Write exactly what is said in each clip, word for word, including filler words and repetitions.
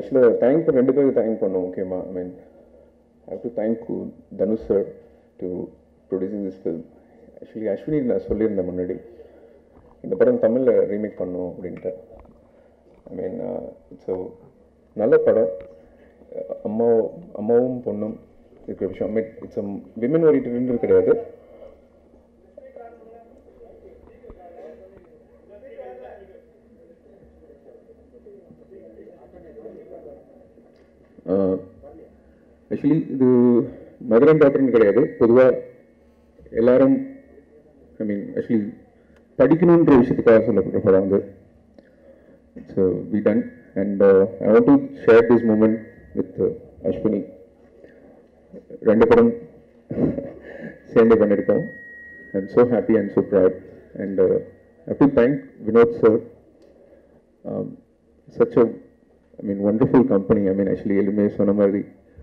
ஆக்சுவலாக தேங்க் ரெண்டு பேருக்கு தேங்க் பண்ணோம் முக்கியமாக. I mean I have to thank Dhanush sir to producing this film. Actually Ashwini நான் சொல்லியிருந்தேன் முன்னாடி இந்த படம் தமிழில் ரீமேக் பண்ணோம் அப்படின்ட்டு. ஐ மீன் இட்ஸ் நல்ல படம். அம்மா அம்மாவும் பொண்ணும் இருக்கிற விஷயம். I mean it's a women oriented கிடையாது. ஆக்சுவலி இது மதர் டாக்டர்னு கிடையாது. பொதுவாக எல்லாரும் ஐ மீன் ஆக்சுவலி படிக்கணுன்ற விஷயத்துக்காக சொல்லப்படுற படம் வந்து so we done and I want to share this moment with Ashwini. ரெண்டு படம் சேர்ந்து பண்ணியிருக்கோம். I am so happy and so proud and I have to thank Vinoth sir. Such a I mean wonderful company. I mean actually எதுவுமே சொன்ன மாதிரி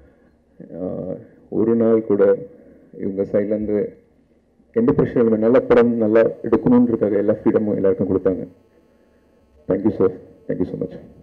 ஒரு நாள் கூட இவங்க சைட்லேருந்து எந்த பிரச்சனை இல்லை, நல்ல படம் நல்லா எடுக்கணுன்றதுக்காக எல்லா ஃப்ரீடமும் எல்லாருக்கும் கொடுத்தாங்க. Thank you sir, thank you so much.